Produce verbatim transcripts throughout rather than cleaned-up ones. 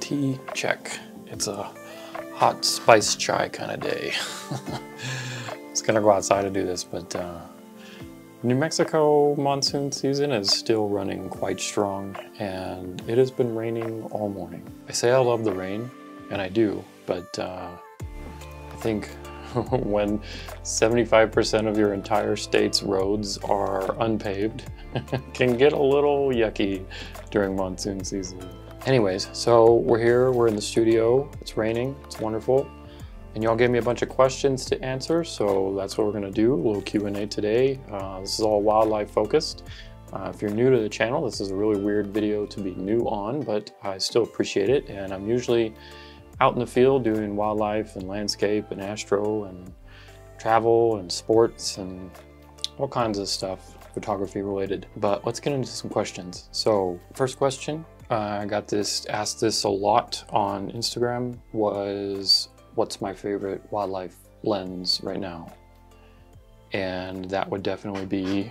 tea, check. It's a hot spice chai kind of day. It's gonna go outside to do this, but uh, New Mexico monsoon season is still running quite strong, and it has been raining all morning. I say I love the rain, and I do, but uh, I think when seventy-five percent of your entire state's roads are unpaved, it can get a little yucky during monsoon season. Anyways, so we're here, we're in the studio, it's raining, it's wonderful. And y'all gave me a bunch of questions to answer, so that's what we're gonna do, a little Q and A today. Uh, this is all wildlife focused. Uh, if you're new to the channel, this is a really weird video to be new on, but I still appreciate it. And I'm usually out in the field doing wildlife and landscape and astro and travel and sports and all kinds of stuff, photography related. But let's get into some questions. So first question, uh, I got this, asked this a lot on Instagram, was what's my favorite wildlife lens right now? And that would definitely be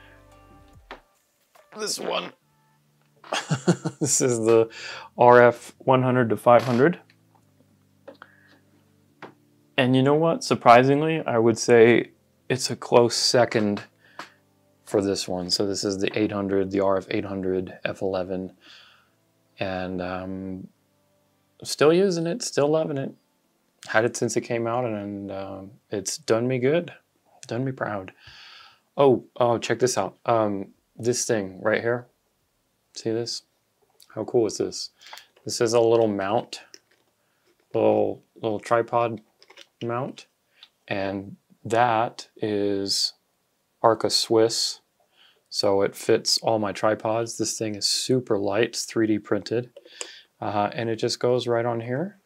this one. This is the R F one hundred to five hundred. And you know what? Surprisingly, I would say it's a close second for this one. So this is the eight hundred, the R F eight hundred F eleven. And um, still using it, still loving it. Had it since it came out, and uh, it's done me good, done me proud. Oh, oh, check this out. Um, this thing right here, see this? How cool is this? This is a little mount, little, little tripod mount, and that is Arca Swiss, so it fits all my tripods. This thing is super light, it's three D printed, uh, and it just goes right on here.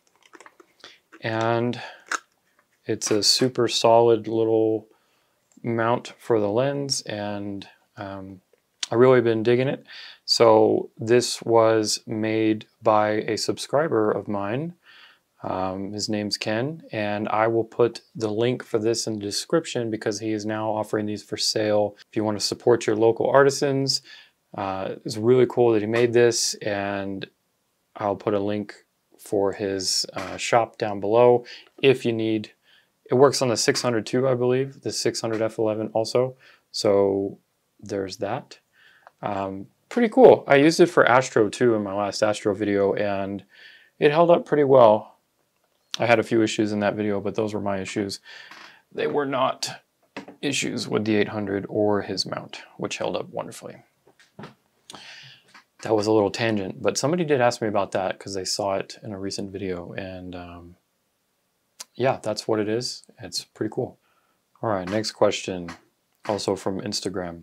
And it's a super solid little mount for the lens, and um, I've really been digging it. So this was made by a subscriber of mine. Um, his name's Ken, and I will put the link for this in the description because he is now offering these for sale. If you want to support your local artisans, uh, it's really cool that he made this, and I'll put a link for his uh, shop down below if you need. It works on the six hundred too, I believe, the six hundred F eleven also. So there's that. Um, pretty cool. I used it for Astro too in my last Astro video, and it held up pretty well. I had a few issues in that video, but those were my issues. They were not issues with the eight hundred or his mount, which held up wonderfully. That was a little tangent, but somebody did ask me about that because they saw it in a recent video, and um, yeah, that's what it is. It's pretty cool. All right, next question, also from Instagram.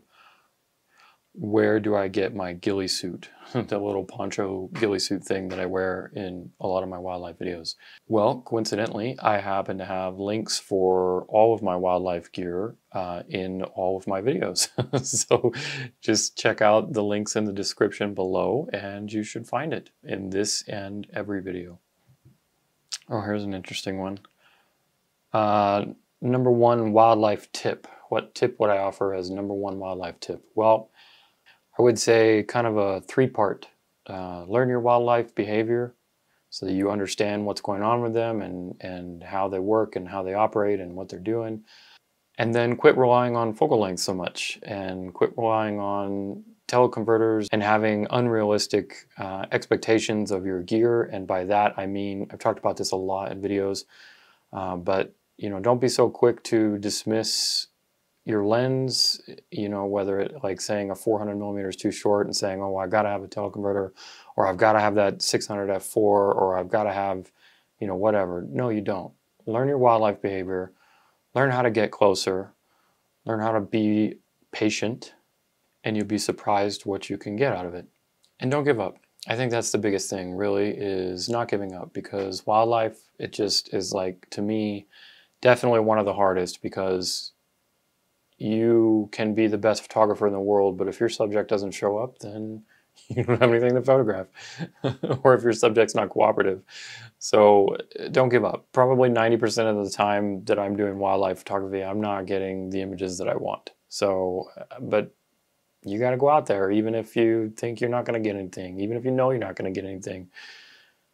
Where do I get my ghillie suit? The little poncho ghillie suit thing that I wear in a lot of my wildlife videos. Well, coincidentally, I happen to have links for all of my wildlife gear uh, in all of my videos. So just check out the links in the description below, and you should find it in this and every video. Oh, here's an interesting one. Uh, number one wildlife tip. What tip would I offer as number one wildlife tip? Well, I would say kind of a three-part. Uh, learn your wildlife behavior so that you understand what's going on with them and, and how they work and how they operate and what they're doing. And then quit relying on focal length so much, and quit relying on teleconverters and having unrealistic uh, expectations of your gear. And by that I mean, I've talked about this a lot in videos, uh, but you know, don't be so quick to dismiss your lens, you know, whether it like saying a four hundred millimeter is too short and saying, oh, I gotta have a teleconverter, or I've gotta have that six hundred F four, or I've gotta have, you know, whatever. No, you don't. Learn your wildlife behavior, learn how to get closer, learn how to be patient, and you'll be surprised what you can get out of it. And don't give up. I think that's the biggest thing, really, is not giving up, because wildlife, it just is like, to me, definitely one of the hardest, because you can be the best photographer in the world, but if your subject doesn't show up, then you don't have anything to photograph. Or if your subject's not cooperative. So don't give up. Probably ninety percent of the time that I'm doing wildlife photography, I'm not getting the images that I want. So, but you got to go out there, even if you think you're not going to get anything, even if you know you're not going to get anything.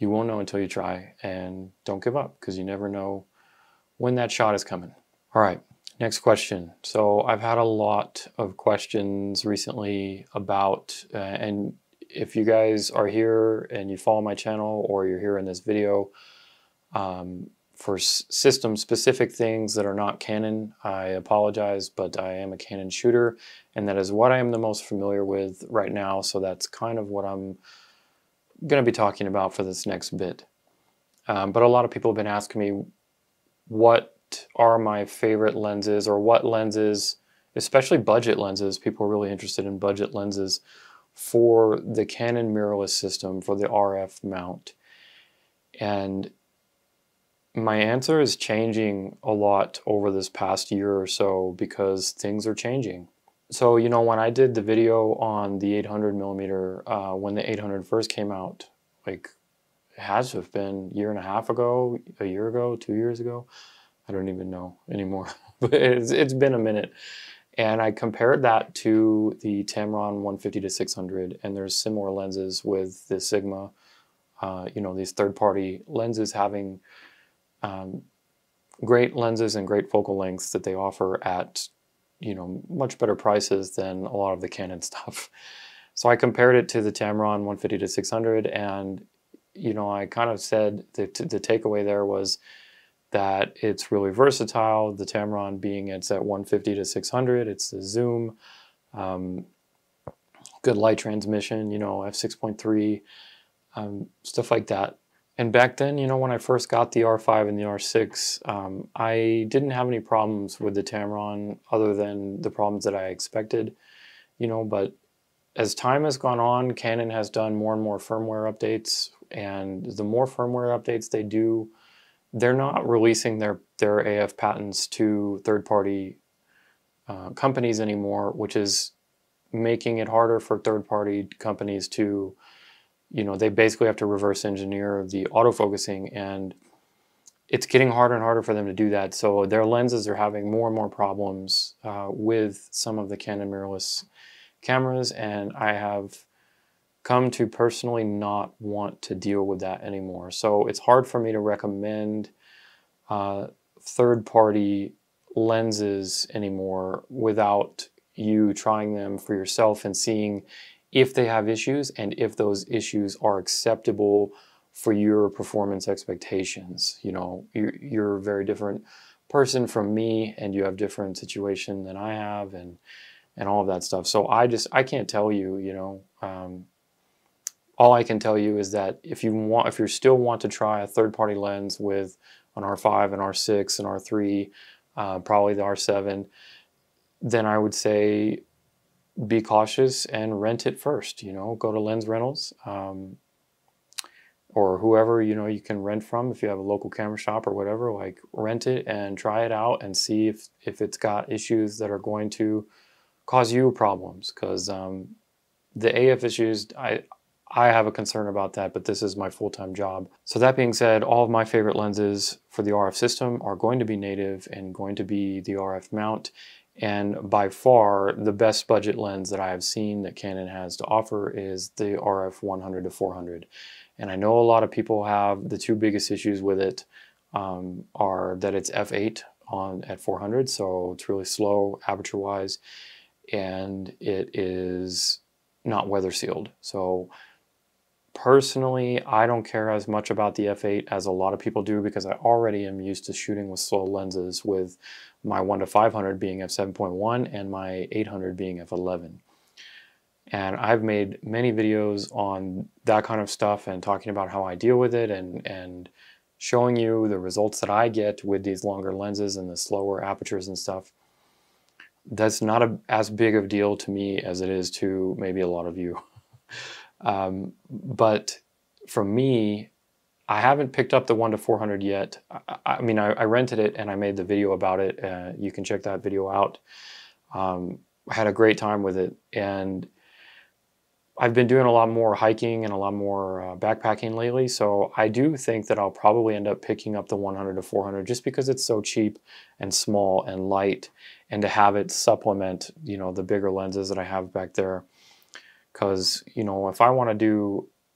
you won't know until you try, and don't give up because you never know when that shot is coming. All right, next question. So I've had a lot of questions recently about, uh, and if you guys are here and you follow my channel or you're here in this video, um, for system specific things that are not Canon, I apologize, but I am a Canon shooter, and that is what I am the most familiar with right now, so that's kind of what I'm going to be talking about for this next bit. Um, but a lot of people have been asking me what are my favorite lenses, or what lenses, especially budget lenses, people are really interested in budget lenses for the Canon mirrorless system for the R F mount. And my answer is changing a lot over this past year or so because things are changing. So, you know, when I did the video on the eight hundred millimeter, uh, when the eight hundred first came out, like, it has to have been a year and a half ago, a year ago, two years ago. I don't even know anymore, but it's, it's been a minute. And I compared that to the Tamron one fifty to six hundred, and there's similar lenses with the Sigma, uh, you know, these third-party lenses having um, great lenses and great focal lengths that they offer at, you know, much better prices than a lot of the Canon stuff. So I compared it to the Tamron one fifty to six hundred, and, you know, I kind of said that the takeaway there was that it's really versatile. The Tamron being it's at one fifty to six hundred, it's the zoom, um, good light transmission, you know, f six point three, um, stuff like that. And back then, you know, when I first got the R five and the R six, um, I didn't have any problems with the Tamron other than the problems that I expected, you know, but as time has gone on, Canon has done more and more firmware updates, and the more firmware updates they do, they're not releasing their, their A F patents to third-party uh, companies anymore, which is making it harder for third-party companies to, you know, they basically have to reverse engineer the autofocusing, and it's getting harder and harder for them to do that. So their lenses are having more and more problems uh, with some of the Canon mirrorless cameras, and I have come to personally not want to deal with that anymore. So it's hard for me to recommend uh, third-party lenses anymore without you trying them for yourself and seeing if they have issues and if those issues are acceptable for your performance expectations. You know, you're, you're a very different person from me, and you have different situation than I have, and and all of that stuff. So I just, I can't tell you, you know, um, all I can tell you is that if you want, if you still want to try a third-party lens with an R five, an R six, an R three, uh, probably the R seven, then I would say be cautious and rent it first. You know, go to Lens Rentals, um, or whoever, you know, you can rent from. If you have a local camera shop or whatever, like, rent it and try it out and see if if it's got issues that are going to cause you problems. Because um, the A F issues, I I have a concern about that, but this is my full-time job. So that being said, all of my favorite lenses for the R F system are going to be native and going to be the R F mount. And by far, the best budget lens that I have seen that Canon has to offer is the R F one hundred to four hundred. And I know a lot of people have the two biggest issues with it um, are that it's f eight on at four hundred, so it's really slow aperture-wise, and it is not weather sealed. So personally, I don't care as much about the f eight as a lot of people do, because I already am used to shooting with slow lenses, with my one to five hundred being f seven point one and my eight hundred being f eleven. And I've made many videos on that kind of stuff and talking about how I deal with it, and, and showing you the results that I get with these longer lenses and the slower apertures and stuff. That's not a, as big of a deal to me as it is to maybe a lot of you. Um, but for me, I haven't picked up the one to four hundred yet. I, I mean, I, I rented it and I made the video about it. Uh, you can check that video out. Um, I had a great time with it, and I've been doing a lot more hiking and a lot more uh, backpacking lately. So I do think that I'll probably end up picking up the one hundred to four hundred just because it's so cheap and small and light, and to have it supplement, you know, the bigger lenses that I have back there. Because, you know, if I want to do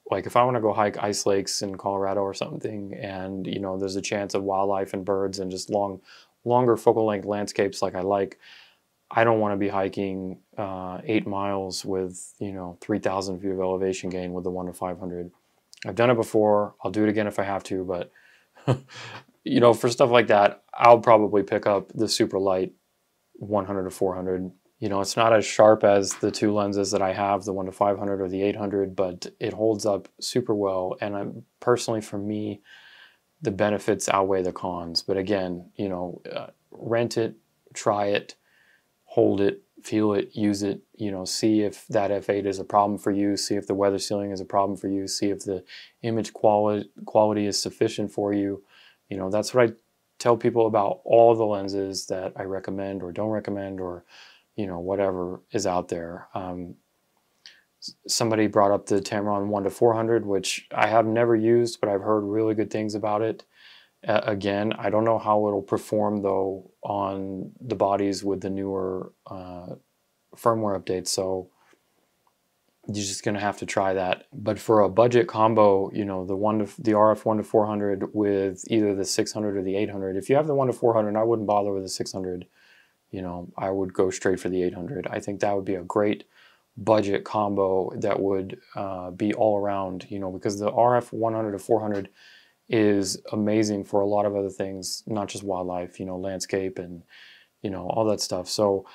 like if I want to go hike ice lakes in Colorado or something, and you know there's a chance of wildlife and birds and just long, longer focal length landscapes like I like, I don't want to be hiking uh, eight miles with you know three thousand feet of elevation gain with the one to five hundred. I've done it before. I'll do it again if I have to, but you know for stuff like that, I'll probably pick up the super light one hundred to four hundred. You know, it's not as sharp as the two lenses that I have, the one to five hundred or the eight hundred, but it holds up super well. And I'm personally, for me, the benefits outweigh the cons. But again, you know, uh, rent it, try it, hold it, feel it, use it, you know, see if that f eight is a problem for you, see if the weather sealing is a problem for you, see if the image quality quality is sufficient for you. You know, that's what I tell people about all the lenses that I recommend or don't recommend, or you know, whatever is out there. Um, somebody brought up the Tamron one to four hundred, which I have never used, but I've heard really good things about it. Uh, again, I don't know how it'll perform though on the bodies with the newer uh, firmware updates, so you're just gonna have to try that. But for a budget combo, you know, the one to the R F one to four hundred with either the six hundred or the eight hundred. If you have the one to four hundred, I wouldn't bother with the six hundred. You know, I would go straight for the eight hundred. I think that would be a great budget combo that would uh, be all around, you know, because the R F one hundred to four hundred is amazing for a lot of other things, not just wildlife, you know, landscape and, you know, all that stuff. So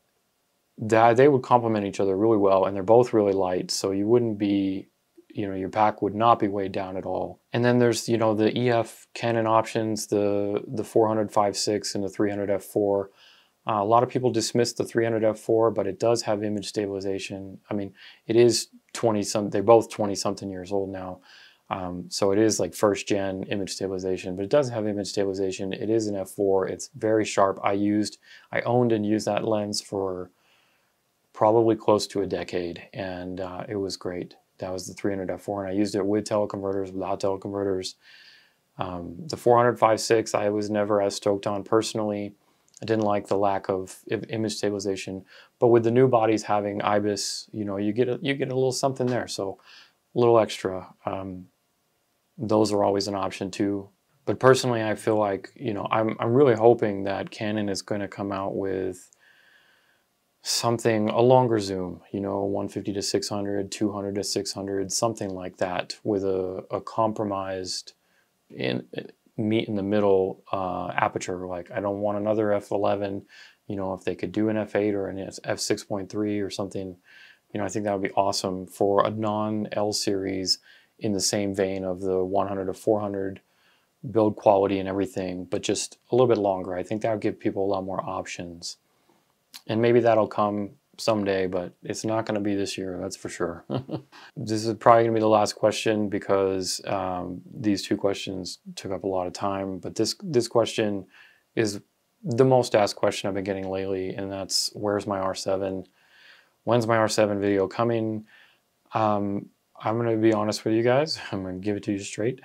that they would complement each other really well, and they're both really light, so you wouldn't be, you know, your pack would not be weighed down at all. And then there's, you know, the E F Canon options, the the four hundred five point six and the three hundred f four. Uh, a lot of people dismiss the three hundred f four, but it does have image stabilization. I mean, it is twenty some, they're both twenty something years old now. Um, so it is like first gen image stabilization, but it does have image stabilization. It is an f four. It's very sharp. I used, I owned and used that lens for probably close to a decade, and uh, it was great. That was the three hundred f four, and I used it with teleconverters, without teleconverters. Um, the four hundred five point six I was never as stoked on personally. I didn't like the lack of image stabilization, but with the new bodies having I B I S, you know, you get a, you get a little something there, so a little extra. Um, those are always an option too. But personally, I feel like, you know, I'm I'm really hoping that Canon is going to come out with something, a longer zoom, you know, one fifty to six hundred, two hundred to six hundred, something like that, with a, a compromised in. meet in the middle uh, aperture. Like, I don't want another f eleven, you know, if they could do an f eight or an f six point three or something, you know, I think that would be awesome for a non-L series in the same vein of the one hundred to four hundred build quality and everything, but just a little bit longer. I think that would give people a lot more options. And maybe that'll come someday, but it's not going to be this year, that's for sure. This is probably going to be the last question, because um, these two questions took up a lot of time, but this this question is the most asked question I've been getting lately, and that's, where's my R seven? When's my R seven video coming? Um, I'm going to be honest with you guys. I'm going to give it to you straight.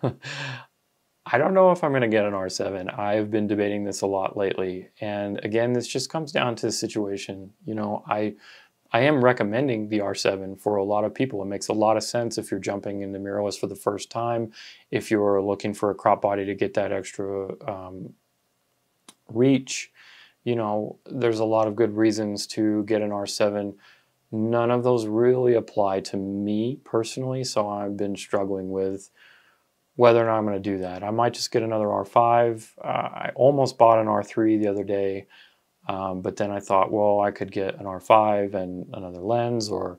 I don't know if I'm going to get an R seven. I've been debating this a lot lately. And again, this just comes down to the situation. You know, I I am recommending the R seven for a lot of people. It makes a lot of sense if you're jumping into mirrorless for the first time, if you're looking for a crop body to get that extra um, reach. You know, there's a lot of good reasons to get an R seven. None of those really apply to me personally, so I've been struggling with whether or not I'm going to do that. I might just get another R five. Uh, I almost bought an R three the other day, um, but then I thought, well, I could get an R five and another lens, or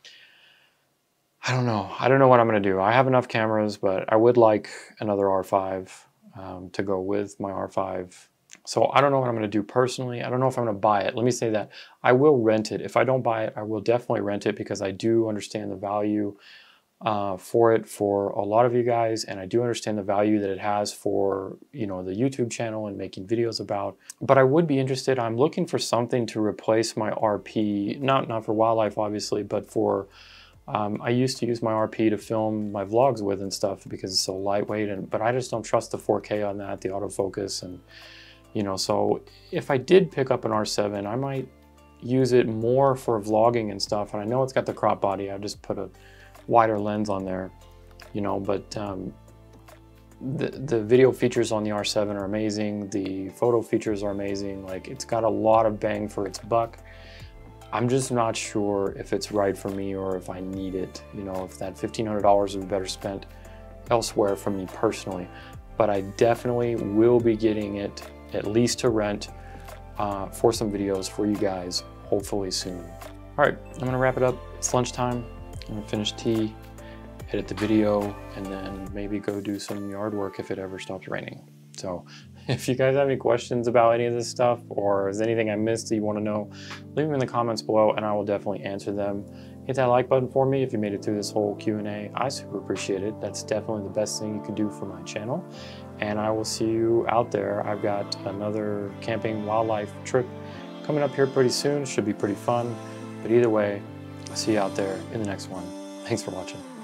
I don't know. I don't know what I'm going to do. I have enough cameras, but I would like another R five um, to go with my R five. So I don't know what I'm going to do personally. I don't know if I'm going to buy it. Let me say that. I will rent it. If I don't buy it, I will definitely rent it, because I do understand the value Uh, for it for a lot of you guys, and I do understand the value that it has for, you know, the YouTube channel and making videos about. But I would be interested. I'm looking for something to replace my R P, not not for wildlife obviously, but for um, I used to use my R P to film my vlogs with and stuff, because it's so lightweight, and but I just don't trust the four K on that, the autofocus, and you know, so if I did pick up an R seven, I might use it more for vlogging and stuff. And I know it's got the crop body. I just put a wider lens on there, you know, but um, the, the video features on the R seven are amazing. The photo features are amazing. Like, it's got a lot of bang for its buck. I'm just not sure if it's right for me or if I need it, you know, if that fifteen hundred dollars would be better spent elsewhere for me personally. But I definitely will be getting it at least to rent uh, for some videos for you guys, hopefully soon. All right, I'm gonna wrap it up. It's lunchtime. I'm gonna finish tea, edit the video, and then maybe go do some yard work if it ever stops raining. So if you guys have any questions about any of this stuff, or is anything I missed that you want to know, leave them in the comments below and I will definitely answer them. Hit that like button for me if you made it through this whole Q and A. I super appreciate it. That's definitely the best thing you can do for my channel. And I will see you out there. I've got another camping wildlife trip coming up here pretty soon. Should be pretty fun. But either way, I'll see you out there in the next one. Thanks for watching.